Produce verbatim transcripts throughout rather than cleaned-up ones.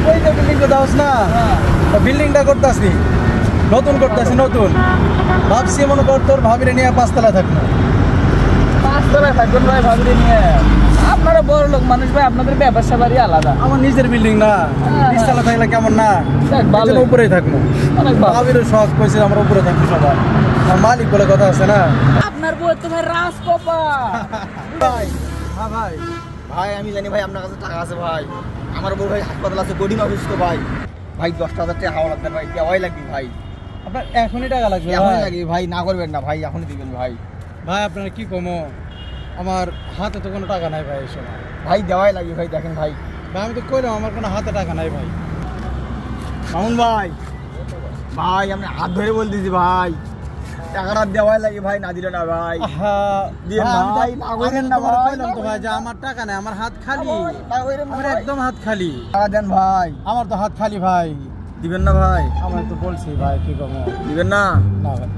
ওই যে বিল্ডিংটা দাওস না, বিল্ডিংটা করতেছি, নতুন করতেছি নতুন। ভাবছি মনে কর তোর ভাবিরে নিয়ে পাঁচতলা থাকবো। পাঁচতলা থাকবেন ভাই ভাবিরে নিয়ে? আপনারা বড় লোক মানুষ ভাই, আপনাদের ব্যবসা বাড়ি আলাদা। আমার নিজের বিল্ডিং না, নিচতলা থাকলে কেমন না, উপরেই থাকবো। ভাবিরও শখ কইছে আমরা উপরে থাকবো সবাই, আমার মালিক বলে কথা আছে না। আপনার বউ তো ভাই রাজকপা ভাই। হ্যাঁ ভাই, ভাই আমি জানি ভাই আপনার কাছে টাকা আছে ভাই। আমার বউ ভাই হাসপাতাল আছে, কোডিং অফিস তো ভাই। ভাই দশটা হাজার টাকা হাওয়া লাগবে ভাই, দেওয়াই লাগবে ভাই। আপনার এখনই টাকা লাগবে? এখনই লাগবে ভাই, না করবেন না ভাই, এখনই দিবেন ভাই। ভাই আপনার কি কমো, আমার হাতে তো কোনো টাকা নাই ভাই এই সময়। ভাই দেওয়াই লাগবে ভাই, দেখেন ভাই। ভাই আমি তো কইলাম আমার কোনো হাতে টাকা নাই ভাই। মামুন ভাই, ভাই আমি হাত ধরে বলতেছি ভাই, টাকাটা দেওয়াই লাগে ভাই, না দিলে না ভাই। আমার টাকা নাই, আমার হাত খালি, আমার একদম হাত খালি। দেন ভাই, আমার তো হাত খালি ভাই। দিবেন না ভাই? আমার তো বলছি ভাই, কি কমো, দিবেন না? না ভাই।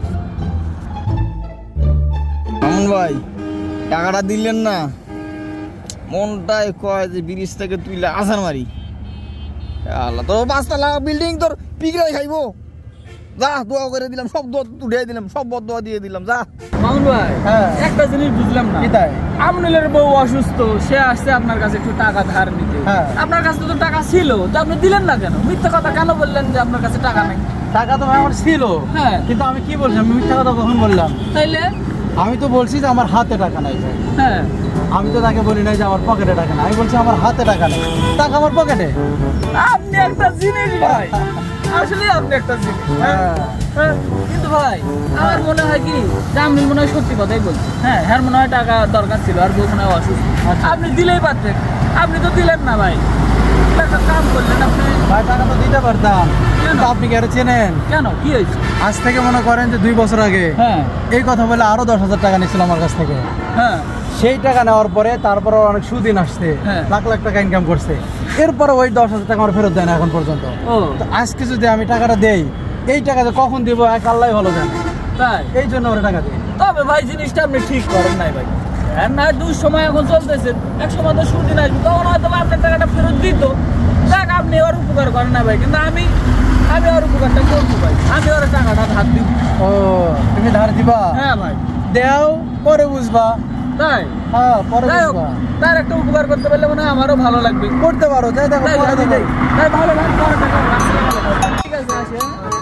মামুন ভাই টাকাটা দিলেন না, মনটাই কয় যে ব্রিজ থেকে তুইলে আসার মারি। আল্লাহ, তোর পাঁচতলা বিল্ডিং তোর পিকড়াই খাইবো। যা, দোয়া করে দিলাম, সব দোয়া উঠে দিলাম, সব বদোয়া দিয়ে দিলাম, যা। মামুন ভাই একটা জিনিস বুঝলাম না, আমনুলের বউ অসুস্থ, সে আসছে আপনার কাছে একটু টাকা ধার নিতে। আপনার কাছে তো টাকা ছিল, তো আপনি দিলেন না কেন? মিথ্যা কথা কেন বললেন যে আপনার কাছে টাকা নেই? টাকা তো ভাই আমার ছিল, হ্যাঁ, কিন্তু আমি কি বলছি, আমি মিথ্যা কথা কখন বললাম? তাইলে আমি তো বলছি যে আমার হাতে টাকা নাই ভাই। হ্যাঁ, আমি তো তাকে বলি নাই যে আমার পকেটে টাকা নাই, আমি বলছি আমার হাতে টাকা নেই, টাকা আমার পকেটে। আপনি একটা জিনিস ভাই, আসলে আপনি একটা জিনিস। কিন্তু ভাই আমার মনে হয় কি, যে আপনি মনে হয় সত্যি কথাই বলছেন। হ্যাঁ, হ্যাঁ মনে হয় টাকা দরকার ছিল, আর বউ মনে হয় অসুস্থ। আপনি দিলেই পারতেন, আপনি তো দিলেন না ভাই। একটা কাম করলেন আপনি। ভাই টাকা তো দিতে পারতাম, কিন্তু আপনি কি আর চেনেন? কেন, কি হয়েছে? আজ থেকে মনে করেন যে দুই বছর আগে হ্যাঁ এই কথা বলে আরো দশ হাজার টাকা নিচ্ছিল আমার কাছ থেকে। হ্যাঁ, সেই টাকা নেওয়ার পরে তারপরে অনেক সুদিন আসছে, লাখ লাখ টাকা ইনকাম করছে, এরপরে ওই দশ হাজার টাকা আমার ফেরত দেয় না এখন পর্যন্ত। তো আজকে যদি আমি টাকাটা দেই, এই টাকাটা কখন দিব এক আল্লাহ ভালো জানে, তাই এই জন্য ওরা টাকা দিই। তবে ভাই জিনিসটা আপনি ঠিক করেন নাই ভাই। আর না দুই সময় এখন চলতেছে, এক সময় তো সুদিন আসবে, তখন হয়তো আপনার টাকাটা ফেরত দিত। দেখ আপনি ওর উপকার করেন না ভাই, কিন্তু আমি আমি ওর উপকারটা করবো ভাই, আমি ওর টাকাটা ধার দিব। ও, তুমি ধার দিবা? হ্যাঁ ভাই, দেও, পরে বুঝবা। তাই? হ্যাঁ, পরে বুঝবা। তার একটা উপকার করতে পারলে মনে হয় আমারও ভালো লাগবে। করতে পারো, তাই দেখো পরে দিবে। তাই ভালো ভালো পরে টাকা ঠিক আছে, আসে।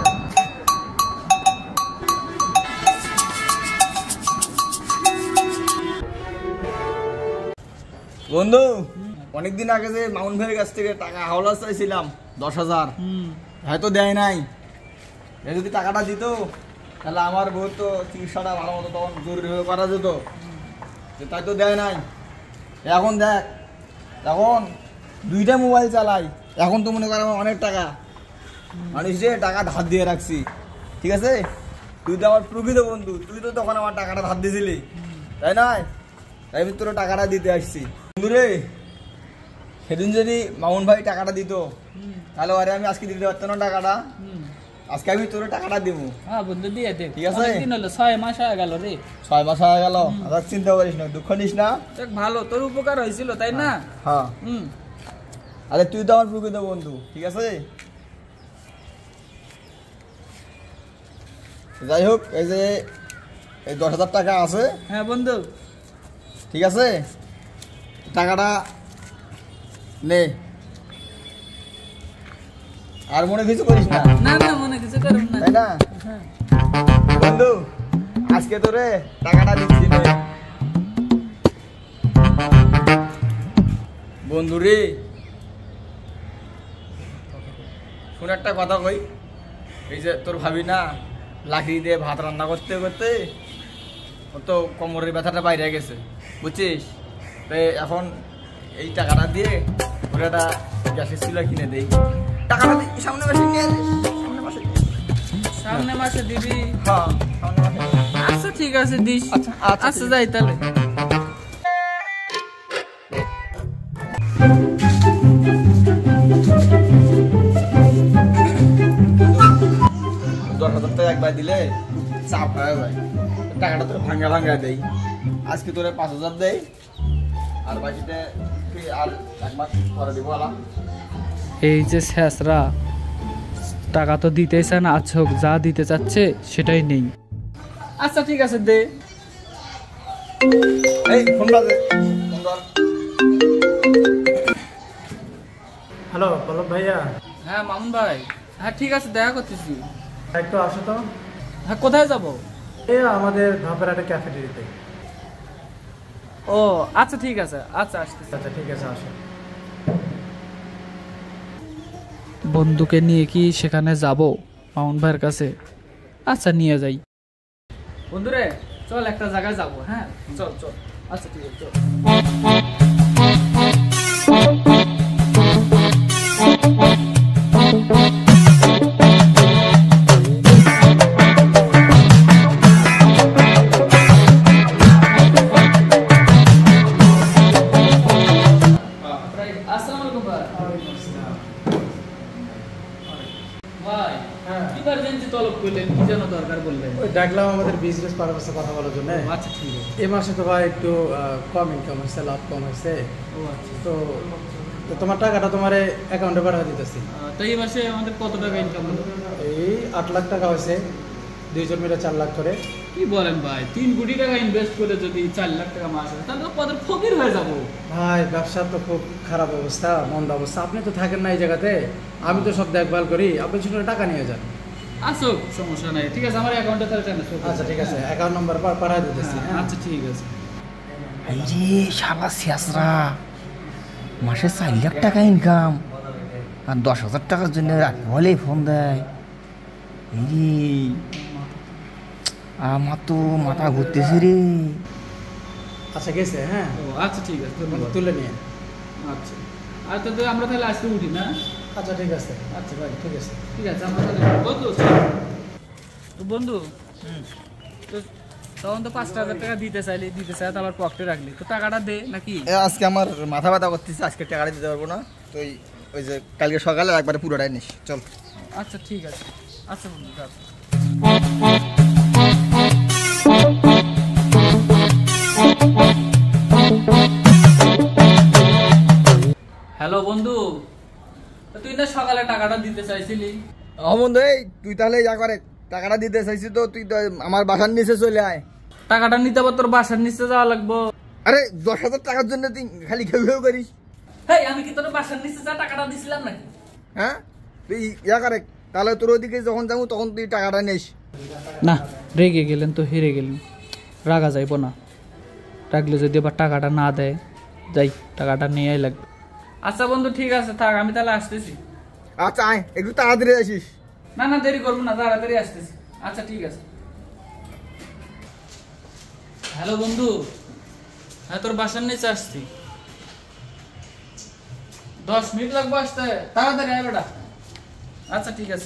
বন্ধু, অনেকদিন আগে যে মামুন ভাইয়ের কাছ থেকে টাকা হাওলা চাইছিলাম দশ হাজার, হয়তো দেয় নাই। যদি টাকাটা দিত তাহলে আমার বউ তো চিকিৎসাটা ভালো মতো তখন জরুরি হয়ে করা যেত, তাই তো দেয় নাই। এখন দেখ, এখন দুইটা মোবাইল চালাই, এখন তো মনে কর আমার অনেক টাকা, মানুষ যে টাকা ধার দিয়ে রাখছি, ঠিক আছে? তুই তো আমার প্রকৃত বন্ধু, তুই তো তখন আমার টাকাটা ধার দিয়েছিলি, তাই না? তাই আমি তোর টাকাটা দিতে আসছি। বন্ধু রে, সেদিন যদি মামুন ভাই টাকাটা দিত, তাহলে আরে আমি আজকে দিতে পারতাম না টাকাটা। আজকে আমি তোর টাকাটা দিব। হ্যাঁ বন্ধু, দিয়ে দে। ঠিক আছে? দিন হলো ছয় মাস হয়ে গেল রে। ছয় মাস হয়ে গেল, আর চিন্তা করিস না, দুঃখ নিস না। দেখ ভালো, তোর উপকার হয়েছিল, তাই না? হ্যাঁ, হুম। আরে তুই তো আমার প্রকৃত বন্ধু, ঠিক আছে? যাই হোক, এই যে এই দশ হাজার টাকা আছে। হ্যাঁ বন্ধু, ঠিক আছে, টাকাটা নে, আর মনে কিছু করিস না। না না, মনে কিছু করুন না, তাই না? বন্ধু, আজকে তোরে টাকাটা দিচ্ছি নে। বন্ধু রে, শুন একটা কথা কই, এই যে তোর ভাবি না লাকড়ি দিয়ে ভাত রান্না করতে করতে ওর তো কোমরের ব্যথাটা বাইরে গেছে, বুঝছিস? তো এখন এই টাকাটা দিয়ে ওরা একটা গ্যাসের চুলা কিনে দেই। টাকাটা দিই সামনে মাসে নিয়ে আসিস, সামনে মাসে সামনে মাসে দিবি? হ্যাঁ, সামনে মাসে। আচ্ছা ঠিক আছে, দিস। আচ্ছা আচ্ছা, আচ্ছা যাই তাহলে। দশ হাজার টাকা একবার দিলে চাপ হয়ে যায়, টাকাটা তোর ভাঙ্গা ভাঙ্গা দেই। আজকে তোরে পাঁচ হাজার দেই, আর বাকিতে আর এক মাস পরে দিব। আলা এই যে শেষরা টাকা তো দিতেই চায় না, আচ্ছা যা দিতে চাচ্ছে সেটাই নেই। আচ্ছা ঠিক আছে দে। এই ফোনটা দে, ফোন ধর। হ্যালো পল্লব ভাইয়া। হ্যাঁ মামুন ভাই, হ্যাঁ ঠিক আছে দেখা করতেছি। একটু আসো তো। হ্যাঁ কোথায় যাব? এ আমাদের ধাপেরহাটে ক্যাফেটেরিয়াতে। ও আচ্ছা ঠিক আছে, আচ্ছা আসতেছি। আচ্ছা ঠিক আছে আসো। বন্ধুকে নিয়ে কি সেখানে যাব মামুন ভাইয়ের কাছে? আচ্ছা নিয়ে যাই। বন্ধুরে চল একটা জায়গায় যাব। হ্যাঁ চল চল। আচ্ছা ঠিক আছে চল। ডাকলাম আমাদের বিজনেস পারপাসে কথা বলার জন্য। আচ্ছা ঠিক আছে। এই মাসে তো ভাই একটু কম ইনকাম হয়েছে, লাভ কম হয়েছে। ও আচ্ছা। তো তো তোমার টাকাটা তোমার অ্যাকাউন্টে পাঠিয়ে দিতেছি। তো এই মাসে আমাদের কত টাকা ইনকাম হলো? এই আট লাখ টাকা হয়েছে, দুইজন মিলে চার লাখ করে। কি বলেন ভাই, তিন কোটি টাকা ইনভেস্ট করে যদি চার লাখ টাকা মাস হয় তাহলে তো কত ফকির হয়ে যাবো ভাই। ব্যবসার তো খুব খারাপ অবস্থা, মন্দা অবস্থা। আপনি তো থাকেন না এই জায়গাতে, আমি তো সব দেখভাল করি। আপনি শুনে টাকা নিয়ে যান। আসো সমস্যা নাই, ঠিক আছে আমার অ্যাকাউন্টে তাহলে ট্রান্সফার। আচ্ছা ঠিক আছে, অ্যাকাউন্ট নাম্বার পাঠিয়ে দিতেছি। আচ্ছা ঠিক আছে। এই যে শালা শেষরা মাসে চার লাখ টাকা ইনকাম আর দশ হাজার টাকার জন্য রাত হলেই ফোন দেয়। এই রে আমার তো মাথা ঘুরতেছে রে। আচ্ছা গেছে। হ্যাঁ ও আচ্ছা ঠিক আছে, ধন্যবাদ। তুলে নিয়ে। আচ্ছা আর তো আমরা তাহলে আজকে উঠি না? আচ্ছা ঠিক আছে। আচ্ছা ভাই ঠিক আছে ঠিক আছে। আমরা তাহলে বন্ধু তো বন্ধু তো তখন তো পাঁচ হাজার টাকা দিতে চাইলি, দিতে চাই তো আবার পকেটে রাখলি, তো টাকাটা দে নাকি? এ আজকে আমার মাথা ব্যথা করতেছে, আজকে টাকাটা দিতে পারবো না। তো ওই ওই যে কালকে সকালে একবারে পুরোটাই নিস চল। আচ্ছা ঠিক আছে। আচ্ছা বন্ধু যাও। হ্যালো বন্ধু, তুই না সকালে টাকাটা দিতে চাইছিলি? ও বন্ধু, এই তুই তাহলে যা করে টাকাটা দিতে চাইছিস, তো তুই তো আমার বাসার নিচে চলে আয়। টাকাটা নিতে আবার তোর বাসার নিচে যাওয়া লাগবো? আরে দশ হাজার টাকার জন্য তুই খালি ঘেউ ঘেউ করিস। হেই আমি কি তোর বাসার নিচে যা টাকাটা দিছিলাম নাকি? হ্যাঁ তুই ইয়া করে তাহলে তোর ওদিকে যখন যাবো তখন তুই টাকাটা নিস। না রেগে গেলেন তো হেরে গেলেন, রাগা যাইব না। রাখলে যদি আবার টাকাটা না দেয়, যাই টাকাটা নিয়েই লাগবে। আচ্ছা বন্ধু ঠিক আছে থাক, আমি তাহলে আসতেছি। আচ্ছা আয়, একটু তাড়াতাড়ি আসিস। না না দেরি করবো না, তাড়াতাড়ি আসতেছি। আচ্ছা ঠিক আছে। হ্যালো বন্ধু, হ্যাঁ তোর বাসার নিচে আসছি, দশ মিনিট লাগবে আসতে, তাড়াতাড়ি আয় বেটা। আচ্ছা ঠিক আছে।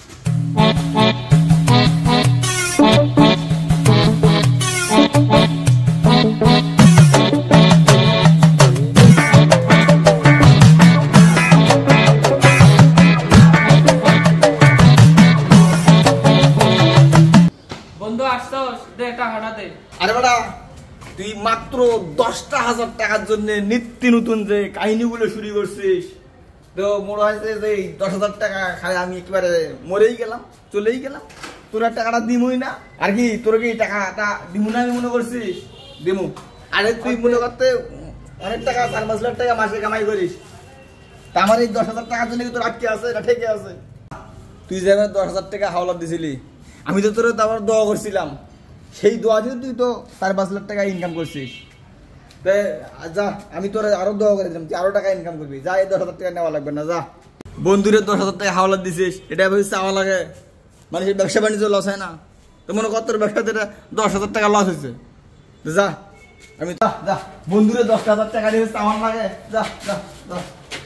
বন্ধু আসছস, দে টাকাটা দে। আরে বেটা তুই মাত্র দশটা হাজার টাকার জন্য নিত্য নতুন যে কাহিনীগুলো শুরু করছিস, তো মনে হয়েছে যে এই দশ হাজার টাকা খাই আমি একেবারে মরেই গেলাম, চলেই গেলাম। তোর টাকাটা দিমই না আর কি? তোর কি টাকাটা দিমু না আমি মনে করছিস? দিমু। আরে তুই মনে করতে অনেক টাকা, চার পাঁচ লাখ টাকা মাসে কামাই করিস, তা আমার এই দশ হাজার টাকার জন্য কি তোর আটকে আছে না ঠেকে আছে? তুই যে দশ হাজার টাকা হাওলাত দিছিলি, আমি তো তোর আবার দোয়া করছিলাম, সেই দোয়া দিয়ে তুই তো চার পাঁচ লাখ টাকা ইনকাম করছিস। যা আমি তোর আরো দোয়া করে দিলাম, তুই আরো টাকা ইনকাম করবি। যা, এই দশ হাজার টাকা নেওয়া লাগবে না, যা। বন্ধুরে দশ হাজার টাকা হাওলাত দিছিস, এটা ভেবে চাওয়া লাগে? মানুষের ব্যবসা বাণিজ্য লস হয় না? তো মনে কর তোর ব্যবসাতে দশ হাজার টাকা লস হয়েছে, যা আমি যা যা বন্ধুরে দশ হাজার টাকা দিয়ে চাওয়ার লাগে, যা যা যা।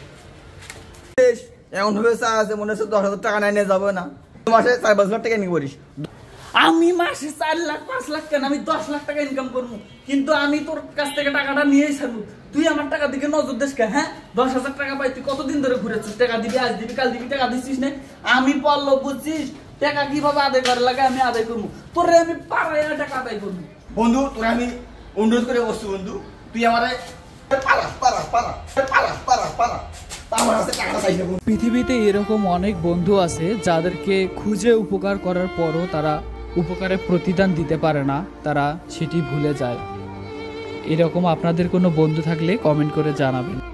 এমন ভাবে চা আছে মনে হচ্ছে দশ হাজার টাকা নাই নিয়ে যাবে না, মাসে চার পাঁচ লাখ টাকা ইনকাম করিস। আমি মাসে চার লাখ পাঁচ লাখ কেন, আমি দশ লাখ টাকা ইনকাম করবো, কিন্তু আমি তোর কাছ থেকে টাকাটা নিয়েই ছাড়বো। তুই আমার টাকা দিকে নজর দিস কে? হ্যাঁ দশ হাজার টাকা পাই, তুই কতদিন ধরে ঘুরেছিস? টাকা দিবি, আজ দিবি, কাল দিবি, টাকা দিচ্ছিস না। আমি পড়লো বুঝছিস টাকা কিভাবে আদায় করা লাগে, আমি আদায় করবো। তোরে আমি পাড়ায় টাকা আদায় করবো। বন্ধু তোরা আমি অনুরোধ করে বসছি, বন্ধু তুই আমার পারা পারা পারা পারা পারা পারা আমার কাছে টাকাটা চাইছে। পৃথিবীতে এরকম অনেক বন্ধু আছে যাদেরকে খুঁজে উপকার করার পরও তারা উপকারের প্রতিদান দিতে পারে না, তারা সেটি ভুলে যায়। এরকম আপনাদের কোনো বন্ধু থাকলে কমেন্ট করে জানাবেন।